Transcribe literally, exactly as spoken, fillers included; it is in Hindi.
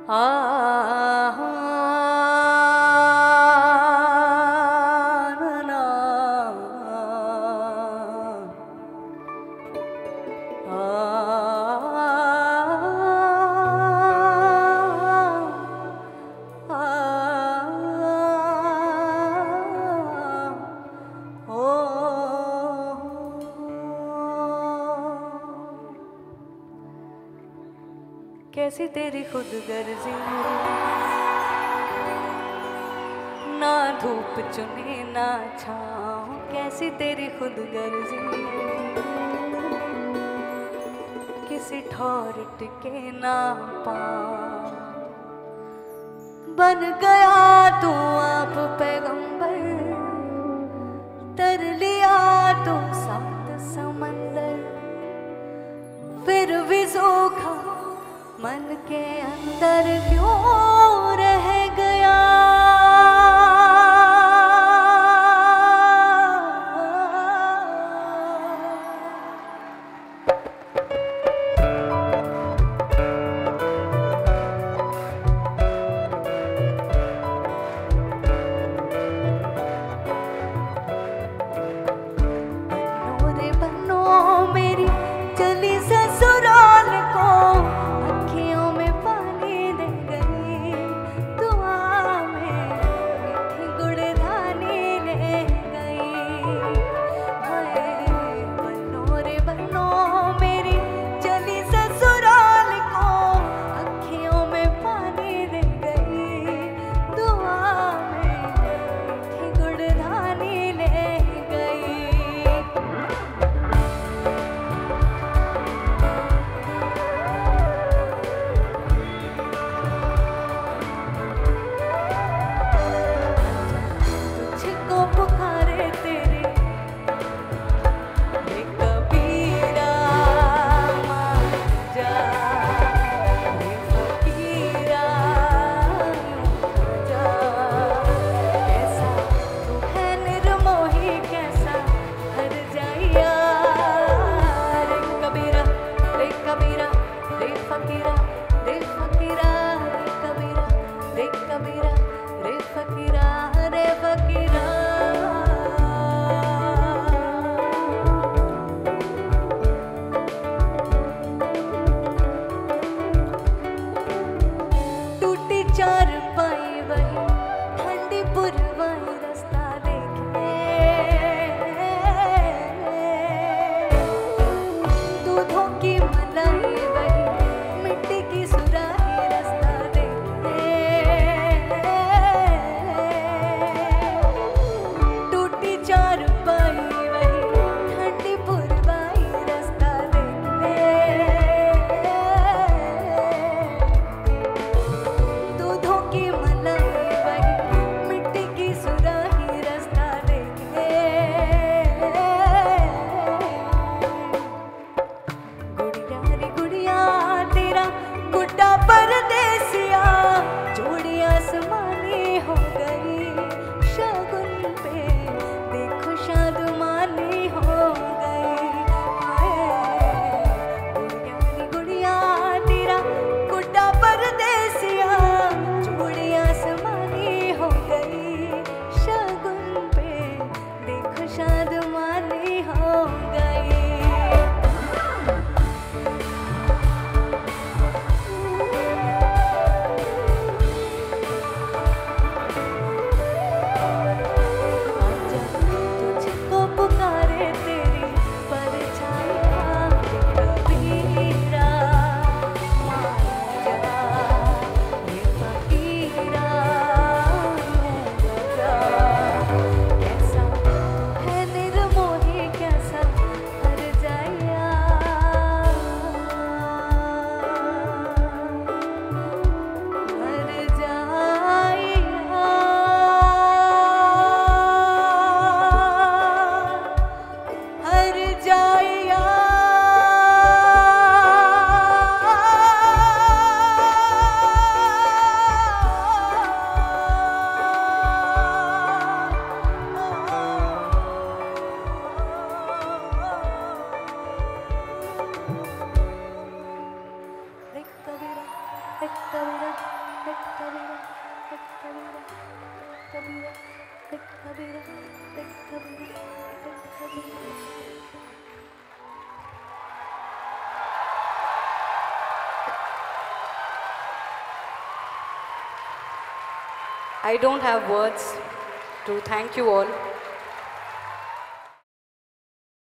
कैसी तेरी खुद गर्जी, ना धूप चुने ना छाँव, कैसी तेरी खुद गर्जी, किसी ठौर टिके ना पाँव। बन गया तू आप पैगंबर, तर लिया तू सात समंदर, फिर भी जोखा मन के अंदर क्यों रह गया। बनो रे बनो मेरी चली ससुराल को, अखियों में पानी दे गई। Kabira, Rik Kabira, Rik Kabira. I don't have words to thank you all.